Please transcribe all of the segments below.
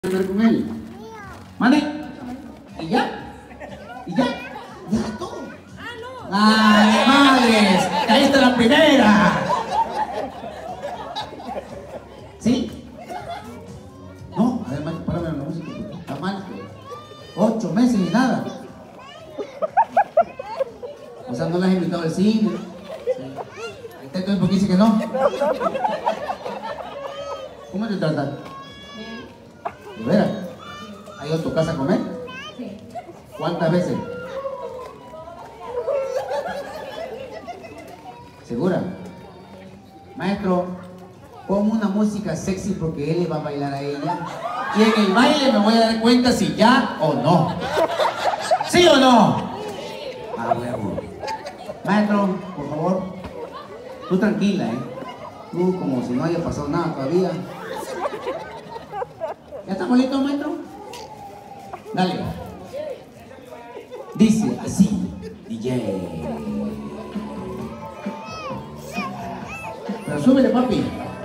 andar con él. ¿Mande? ¿Y ya? ¿Y ya? ¿Ya todo? ¡Ay, madres! ¡Caíste la primera! ¿Sí? No, a ver, Macho, párame la música porque está mal. 8 meses y nada. O sea, no las has invitado al cine. Sí. Ahí está todo porque dice que no. ¿Cómo te tratan? ¿De veras? ¿Ha ido a tu casa a comer? Sí. ¿Cuántas veces? ¿Segura? Maestro, pongo una música sexy porque él le va a bailar a ella. Y en el baile me voy a dar cuenta si ya o no. ¿Sí o no? Ah, huevo. Maestro, por favor, tú tranquila, Tú como si no haya pasado nada todavía. ¿Ya estamos listos, maestro? Dale. Dice así, DJ. Pero súbele, papi.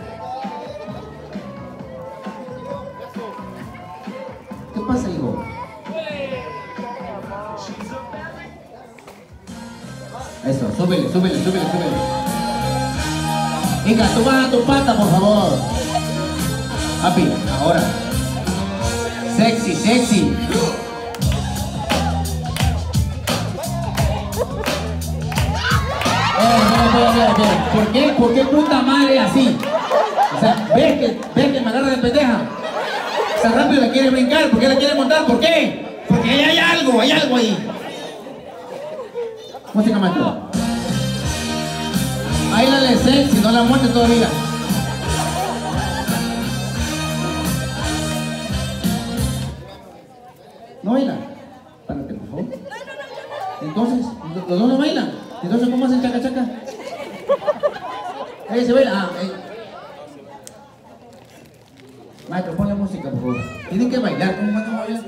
¿Qué pasa, hijo? Eso, súbele, súbele, súbele, súbele. Venga, tú vas a tu pata, por favor. Papi, ahora. Sexy, sexy. ¿Por qué? ¿Por qué puta madre así? O sea, ves que me agarra de pendeja. O sea, rápido la quiere brincar. ¿Por qué la quiere montar? ¿Por qué? Porque ahí hay algo ahí. Música, maestro. Báilale sexy, no la muerte todavía. ¿No bailan? Párate, por favor. Entonces, los dos no bailan. Entonces, ¿cómo hacen chaca chaca? Ahí se baila. Ah, Maestro, ponle música, por favor. Tienen que bailar. ¿Cómo van a bailar?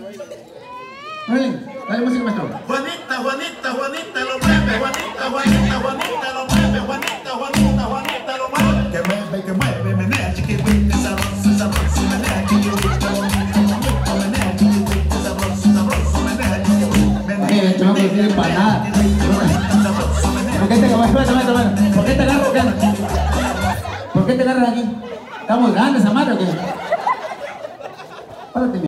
Dale música, maestro. Juanita, Juanita, Juanita lo mueve, Juanita, Juanita, Juanita lo mueve, Juanita, Juanita, Juanita lo mueve. Que mueve, menea, chiquitín, sabroso, sabroso, menea, chiquitín, sabroso, menea, chiquitín, sabroso, sabroso, menea, chiquitín. Este no sirve para nada. ¿Por qué te agarro acá? ¿Por qué te agarras aquí? ¿Está muy grande esa madre o qué? Párate.